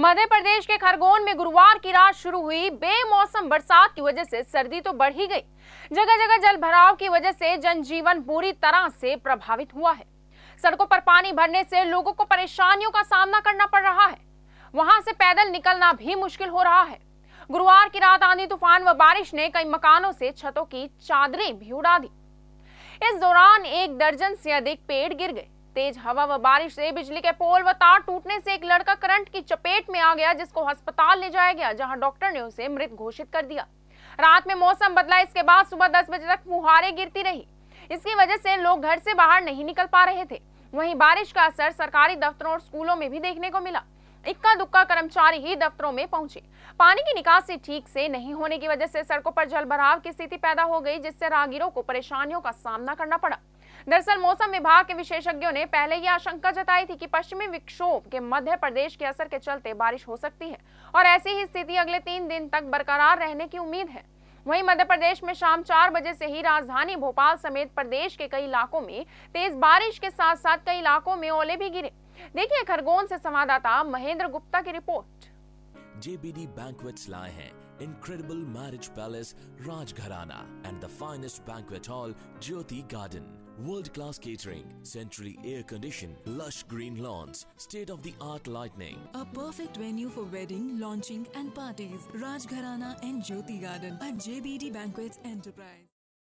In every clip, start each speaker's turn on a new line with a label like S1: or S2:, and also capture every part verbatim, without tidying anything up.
S1: मध्य प्रदेश के खरगोन में गुरुवार की रात शुरू हुई बेमौसम बरसात की वजह से सर्दी तो बढ़ ही गई। जगह जगह जल भराव की वजह से जनजीवन बुरी तरह से प्रभावित हुआ है। सड़कों पर पानी भरने से लोगों को परेशानियों का सामना करना पड़ रहा है। वहां से पैदल निकलना भी मुश्किल हो रहा है। गुरुवार की रात आंधी तूफान व बारिश ने कई मकानों से छतों की चादरें भी उड़ा दी। इस दौरान एक दर्जन से अधिक पेड़ गिर गए। तेज हवा व बारिश से बिजली के पोल व तार टूटने से एक लड़का करंट की चपेट में आ गया, जिसको अस्पताल ले जाया गया, जहां डॉक्टर ने उसे मृत घोषित कर दिया। रात में मौसम बदला। इसके बाद सुबह दस बजे तक फुहारें गिरती रही। इसकी वजह से लोग घर से बाहर नहीं निकल पा रहे थे। वहीं बारिश का असर सरकारी दफ्तरों और स्कूलों में भी देखने को मिला। इक्का दुक्का कर्मचारी ही दफ्तरों में पहुंचे। पानी की निकासी ठीक से नहीं होने की वजह से सड़कों पर जल भराव की स्थिति पैदा हो गई, जिससे राहगीरों को परेशानियों का सामना करना पड़ा। दरअसल मौसम विभाग के विशेषज्ञों ने पहले ही आशंका जताई थी कि पश्चिमी विक्षोभ के मध्य प्रदेश के असर के चलते बारिश हो सकती है और ऐसी ही स्थिति अगले तीन दिन तक बरकरार रहने की उम्मीद है। वहीं मध्य प्रदेश में शाम चार बजे से ही राजधानी भोपाल समेत प्रदेश के कई इलाकों में तेज बारिश के साथ साथ कई इलाकों में ओले भी गिरे। देखिए खरगोन से संवाददाता महेंद्र गुप्ता की रिपोर्ट।
S2: J B D Banquets लाए हैं Incredible Marriage Palace Rajgharana and the finest banquet hall Jyoti Garden. World-class catering, centrally air-conditioned, lush green lawns, state-of-the-art lighting.
S3: A perfect venue for wedding, launching and parties. Rajgharana and Jyoti Garden at J B D Banquets Enterprise.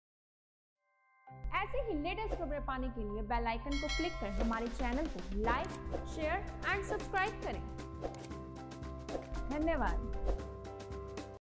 S1: ऐसे ही latest खबरें पाने के लिए bell icon को click कर हमारे channel को like, share and subscribe करें। धन्यवाद।